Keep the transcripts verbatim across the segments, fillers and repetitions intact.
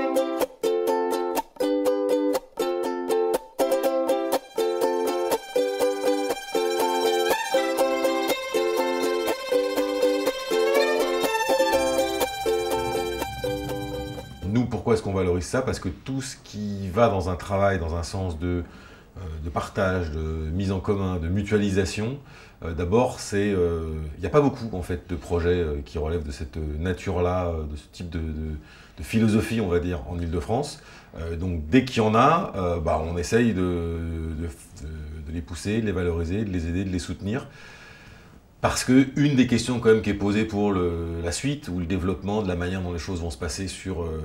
Nous, pourquoi est-ce qu'on valorise ça? Parce que tout ce qui va dans un travail, dans un sens de, euh, de partage, de mise en commun, de mutualisation, euh, d'abord, c'est, euh, il n'y a pas beaucoup en fait de projets euh, qui relèvent de cette nature-là, euh, de ce type de, de, de philosophie, on va dire, en Île-de-France. Euh, donc, dès qu'il y en a, euh, bah, on essaye de, de, de, de les pousser, de les valoriser, de les aider, de les soutenir. Parce qu'une des questions quand même qui est posée pour le, la suite ou le développement de la manière dont les choses vont se passer sur euh,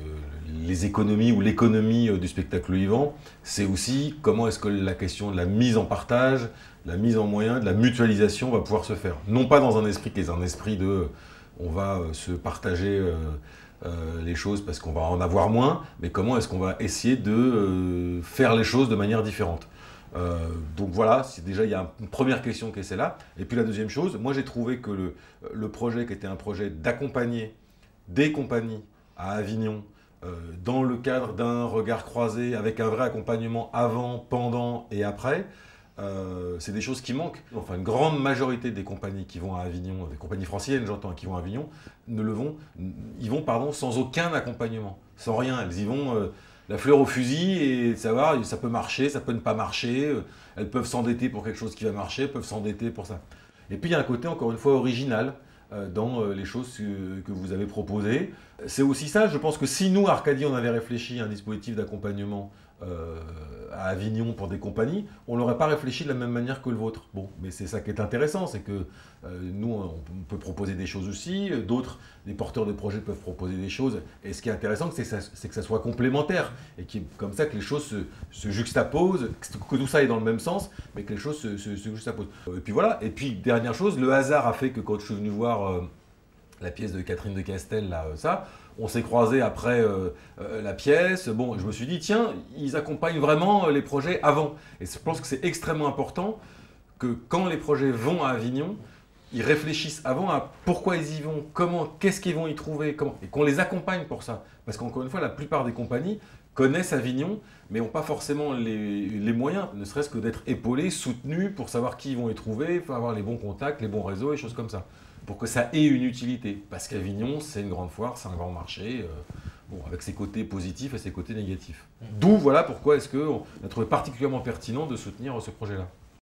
les économies ou l'économie euh, du spectacle vivant, c'est aussi comment est-ce que la question de la mise en partage, la mise en moyen, de la mutualisation va pouvoir se faire. Non pas dans un esprit qui est un esprit de on va euh, se partager euh, euh, les choses parce qu'on va en avoir moins, mais comment est-ce qu'on va essayer de euh, faire les choses de manière différente. Euh, donc voilà, c'est déjà il y a une première question qui est celle-là. Et puis la deuxième chose, moi j'ai trouvé que le, le projet qui était un projet d'accompagner des compagnies à Avignon euh, dans le cadre d'un regard croisé avec un vrai accompagnement avant, pendant et après, euh, c'est des choses qui manquent. Enfin une grande majorité des compagnies qui vont à Avignon, des compagnies franciliennes j'entends, qui vont à Avignon, ne le vont, ils vont pardon, sans aucun accompagnement, sans rien, elles y vont... Euh, la fleur au fusil et savoir, ça peut marcher, ça peut ne pas marcher, elles peuvent s'endetter pour quelque chose qui va marcher, elles peuvent s'endetter pour ça. Et puis il y a un côté encore une fois original euh, dans euh, les choses que, que vous avez proposées. C'est aussi ça, je pense que si nous, Arcadie, on avait réfléchi à un dispositif d'accompagnement euh, à Avignon pour des compagnies, on n'aurait pas réfléchi de la même manière que le vôtre. Bon, mais c'est ça qui est intéressant, c'est que euh, nous, on peut proposer des choses aussi, d'autres, les porteurs de projets peuvent proposer des choses, et ce qui est intéressant, c'est que, ça, que ça soit complémentaire, et qui est comme ça que les choses se, se juxtaposent, que tout ça est dans le même sens, mais que les choses se, se, se juxtaposent. Et puis voilà, et puis dernière chose, le hasard a fait que quand je suis venu voir euh, la pièce de Catherine de Castel, là, ça, on s'est croisés après euh, euh, la pièce. Bon, je me suis dit, tiens, ils accompagnent vraiment les projets avant. Et je pense que c'est extrêmement important que quand les projets vont à Avignon, ils réfléchissent avant à pourquoi ils y vont, comment, qu'est-ce qu'ils vont y trouver, comment, et qu'on les accompagne pour ça. Parce qu'encore une fois, la plupart des compagnies connaissent Avignon, mais n'ont pas forcément les, les moyens, ne serait-ce que d'être épaulés, soutenus pour savoir qui ils vont y trouver, faut avoir les bons contacts, les bons réseaux et choses comme ça. Pour que ça ait une utilité. Parce qu'Avignon, c'est une grande foire, c'est un grand marché, euh, bon, avec ses côtés positifs et ses côtés négatifs. D'où, voilà pourquoi est-ce qu'on a trouvé particulièrement pertinent de soutenir ce projet-là.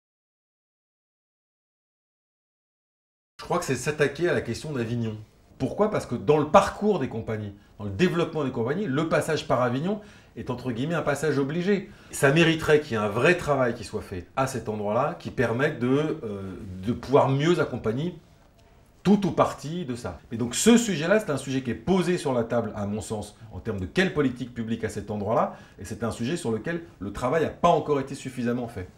Je crois que c'est s'attaquer à la question d'Avignon. Pourquoi? Parce que dans le parcours des compagnies, dans le développement des compagnies, le passage par Avignon est entre guillemets un passage obligé. Ça mériterait qu'il y ait un vrai travail qui soit fait à cet endroit-là, qui permette de, euh, de pouvoir mieux accompagner tout ou partie de ça. Et donc ce sujet-là, c'est un sujet qui est posé sur la table, à mon sens, en termes de quelle politique publique à cet endroit-là, et c'est un sujet sur lequel le travail n'a pas encore été suffisamment fait.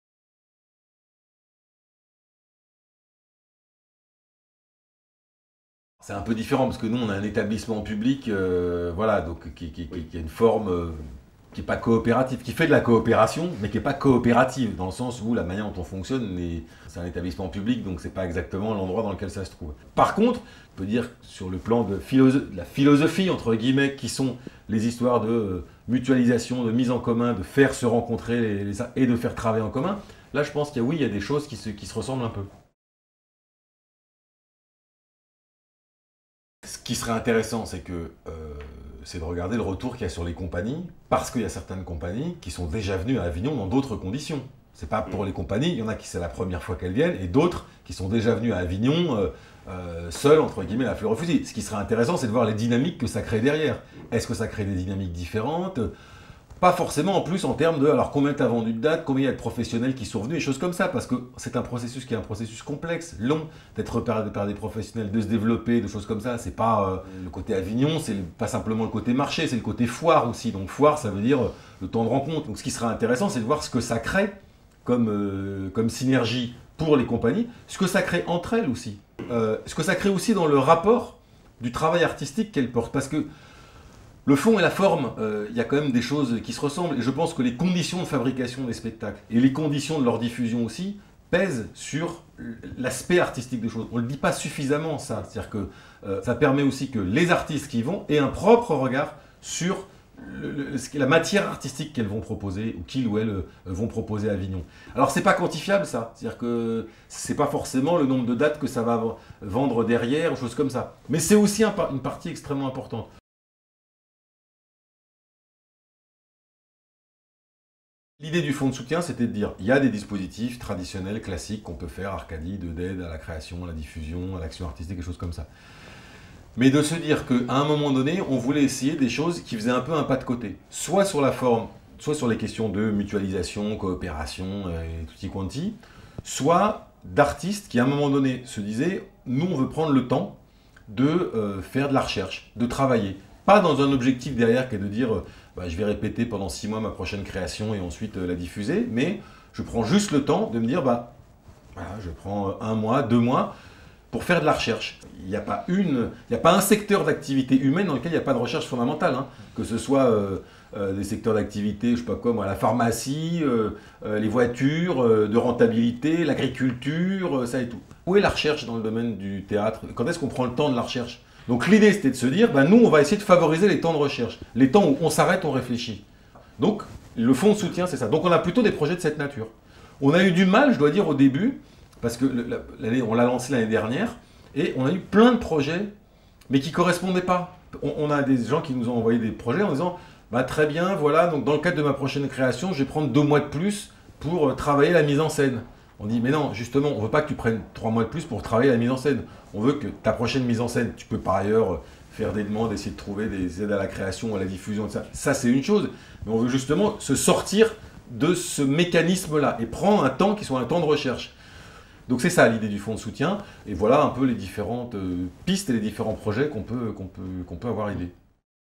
C'est un peu différent, parce que nous, on a un établissement public, euh, voilà, donc qui, qui, qui, qui a une forme... Euh, qui n'est pas coopérative, qui fait de la coopération, mais qui n'est pas coopérative, dans le sens où la manière dont on fonctionne, c'est un établissement public, donc ce n'est pas exactement l'endroit dans lequel ça se trouve. Par contre, on peut dire sur le plan de, philosoph de la philosophie, entre guillemets, qui sont les histoires de euh, mutualisation, de mise en commun, de faire se rencontrer les, les, et de faire travailler en commun, là je pense qu'il y a, oui, il y a des choses qui se, qui se ressemblent un peu. Ce qui serait intéressant, c'est que euh, c'est de regarder le retour qu'il y a sur les compagnies, parce qu'il y a certaines compagnies qui sont déjà venues à Avignon dans d'autres conditions. C'est pas pour les compagnies, il y en a qui c'est la première fois qu'elles viennent, et d'autres qui sont déjà venues à Avignon euh, euh, seules, entre guillemets, la fleur au fusil. Ce qui serait intéressant, c'est de voir les dynamiques que ça crée derrière. Est-ce que ça crée des dynamiques différentes? Pas forcément en plus en termes de alors combien tu as vendu de dates, combien il y a de professionnels qui sont venus, des choses comme ça, parce que c'est un processus qui est un processus complexe, long, d'être repéré par des professionnels, de se développer, de choses comme ça. C'est pas euh, le côté Avignon, c'est pas simplement le côté marché, c'est le côté foire aussi. Donc foire, ça veut dire euh, le temps de rencontre. Donc ce qui sera intéressant, c'est de voir ce que ça crée comme, euh, comme synergie pour les compagnies, ce que ça crée entre elles aussi, euh, ce que ça crée aussi dans le rapport du travail artistique qu'elles portent, parce que le fond et la forme, euh, il y a quand même des choses qui se ressemblent. Et je pense que les conditions de fabrication des spectacles et les conditions de leur diffusion aussi pèsent sur l'aspect artistique des choses. On ne le dit pas suffisamment, ça. C'est-à-dire que euh, ça permet aussi que les artistes qui y vont aient un propre regard sur le, le, ce, la matière artistique qu'elles vont proposer, ou qu'ils ou elles euh, vont proposer à Avignon. Alors c'est pas quantifiable ça, c'est-à-dire que c'est pas forcément le nombre de dates que ça va vendre derrière, ou choses comme ça. Mais c'est aussi un, une partie extrêmement importante. L'idée du fonds de soutien, c'était de dire, il y a des dispositifs traditionnels, classiques, qu'on peut faire, Arcadie, d'aide à la création, à la diffusion, à l'action artistique, des choses comme ça. Mais de se dire qu'à un moment donné, on voulait essayer des choses qui faisaient un peu un pas de côté. Soit sur la forme, soit sur les questions de mutualisation, coopération et tutti quanti, soit d'artistes qui à un moment donné se disaient, nous on veut prendre le temps de euh, faire de la recherche, de travailler. Pas dans un objectif derrière qui est de dire euh, bah, je vais répéter pendant six mois ma prochaine création et ensuite euh, la diffuser, mais je prends juste le temps de me dire bah voilà, je prends un mois, deux mois pour faire de la recherche. Il n'y a pas une, il n'y a pas un secteur d'activité humaine dans lequel il n'y a pas de recherche fondamentale, hein. Que ce soit euh, euh, des secteurs d'activité, je sais pas quoi, moi, la pharmacie, euh, euh, les voitures, euh, de rentabilité, l'agriculture, euh, ça et tout. Où est la recherche dans le domaine du théâtre? Quand est-ce qu'on prend le temps de la recherche? Donc l'idée c'était de se dire, ben, nous on va essayer de favoriser les temps de recherche, les temps où on s'arrête, on réfléchit. Donc le fonds de soutien c'est ça. Donc on a plutôt des projets de cette nature. On a eu du mal, je dois dire au début, parce que on l'a lancé l'année dernière, et on a eu plein de projets, mais qui ne correspondaient pas. On, on a des gens qui nous ont envoyé des projets en disant, bah, très bien, voilà, donc dans le cadre de ma prochaine création, je vais prendre deux mois de plus pour travailler la mise en scène. On dit, mais non, justement, on ne veut pas que tu prennes trois mois de plus pour travailler la mise en scène. On veut que ta prochaine mise en scène, tu peux par ailleurs faire des demandes, essayer de trouver des aides à la création, à la diffusion, et ça. Ça, c'est une chose. Mais on veut justement se sortir de ce mécanisme-là et prendre un temps qui soit un temps de recherche. Donc c'est ça l'idée du fonds de soutien. Et voilà un peu les différentes pistes et les différents projets qu'on peut, qu'on peut, qu'on peut avoir idée.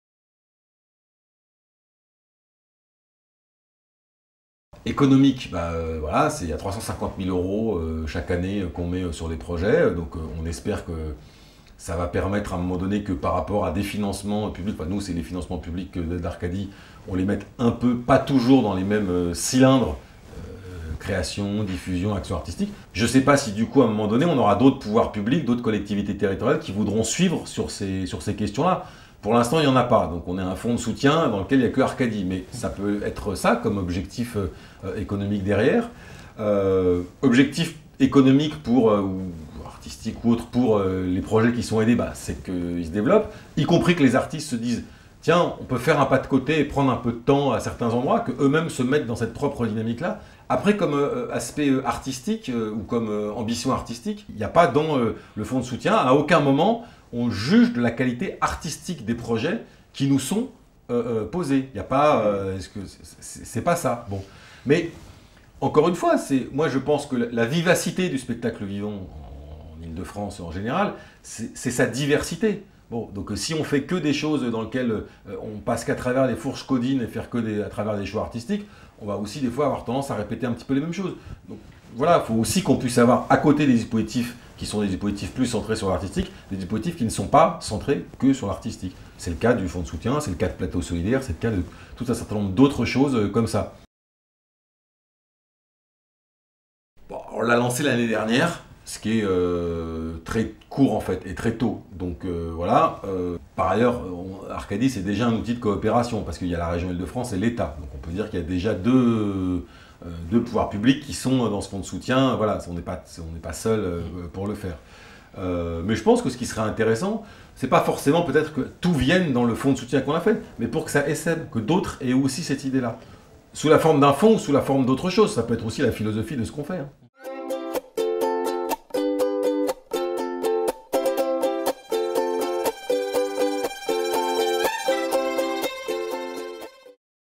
Économique, bah, euh, voilà, il y a trois cent cinquante mille euros euh, chaque année euh, qu'on met euh, sur les projets, donc euh, on espère que ça va permettre à un moment donné que par rapport à des financements publics, enfin nous c'est les financements publics d'Arcadie, on les mette un peu, pas toujours dans les mêmes euh, cylindres, euh, création, diffusion, action artistique. Je ne sais pas si du coup à un moment donné on aura d'autres pouvoirs publics, d'autres collectivités territoriales qui voudront suivre sur ces, sur ces questions-là. Pour l'instant, il n'y en a pas. Donc, on est un fonds de soutien dans lequel il n'y a que Arcadie. Mais ça peut être ça comme objectif euh, économique derrière. Euh, objectif économique pour, euh, ou artistique ou autre pour euh, les projets qui sont aidés, bah, c'est qu'ils se développent. Y compris que les artistes se disent, tiens, on peut faire un pas de côté et prendre un peu de temps à certains endroits, qu'eux-mêmes se mettent dans cette propre dynamique-là. Après, comme euh, aspect euh, artistique euh, ou comme euh, ambition artistique, il n'y a pas dans euh, le fonds de soutien, à aucun moment, on juge de la qualité artistique des projets qui nous sont euh, euh, posés. Il n'y a pas, euh, est-ce que c'est pas ça. Bon, mais encore une fois, c'est, moi je pense que la, la vivacité du spectacle vivant en, en Île-de-France en général, c'est sa diversité. Bon, donc si on fait que des choses dans lesquelles euh, on passe qu'à travers les fourches codines et faire que des, à travers des choix artistiques, on va aussi des fois avoir tendance à répéter un petit peu les mêmes choses. Donc voilà, il faut aussi qu'on puisse avoir à côté des dispositifs qui sont des dispositifs plus centrés sur l'artistique, des dispositifs qui ne sont pas centrés que sur l'artistique. C'est le cas du fonds de soutien, c'est le cas de Plateau Solidaire, c'est le cas de tout un certain nombre d'autres choses comme ça. Bon, on l'a lancé l'année dernière, ce qui est euh, très court en fait, et très tôt. Donc euh, voilà. Euh, par ailleurs, on, Arcadie c'est déjà un outil de coopération, parce qu'il y a la région Île-de-France et l'État. Donc on peut dire qu'il y a déjà deux... de pouvoirs publics qui sont dans ce fonds de soutien. Voilà, on n'est pas, on n'est pas seul euh, pour le faire. Euh, mais je pense que ce qui serait intéressant, c'est pas forcément peut-être que tout vienne dans le fonds de soutien qu'on a fait, mais pour que ça essaime, que d'autres aient aussi cette idée-là. Sous la forme d'un fonds ou sous la forme d'autre chose. Ça peut être aussi la philosophie de ce qu'on fait. Hein.